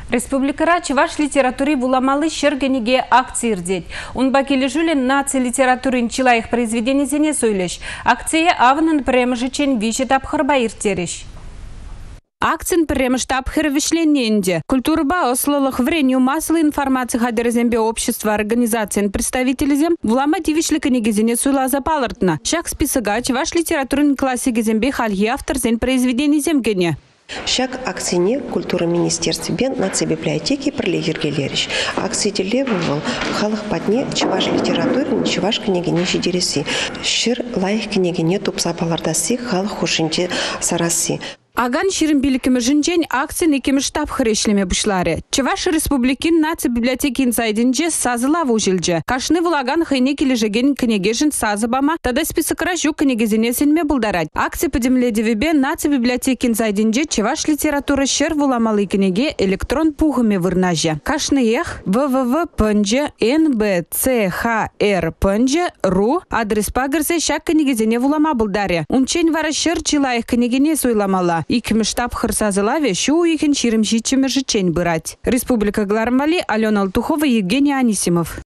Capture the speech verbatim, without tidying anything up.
Республикара чуваш литературы буламалы шергенеге акция ирдет. Он бакели жюлен наци литературы инчила их произведений зене сөйлеш. Акция авнын премежечен вишет абхарба иртереш. Акцин премштаб хервишлененде. Культурба ослолых вренью массовой информации хадерзембе общества организациян представителезем влама дивишли книгизене суйла запалыртна. Шак списыгач ваш литературный классик зембе хальи автор зен произведений земгене. Шак акцияне культура министерства бен наци библиотеки пролегергелерич. Акция делевывал халах падне чуваш литературы, чуваш книги не щедереси. Шир лайх книги не тупса палардаси халах хушинче сараси. Аган ширин биликими жинчен акция некими штаб хрешлеме бушларе. Чуваш республикин наци библиотеки инсайдинже сазыла вужилже. Кашны вулаган хайне кележеген книгежин сазыбама, тада список ражу книгезенесенме булдарать. Акция подемледевебе наци библиотеки инсайдинже чуваш литература шер вуламалы книге электрон пухами вырнаже. Кашны ех www.nbchр.ru ру адрес пагарзе шак книгезене вулама булдаре. Унчен вара шер чила их книгене суйламала. Иким штаб хырсазылаве шу ихин ширим жичимер жичень бырать. Республика Гларамвали, Алена Алтухова, Евгений Анисимов.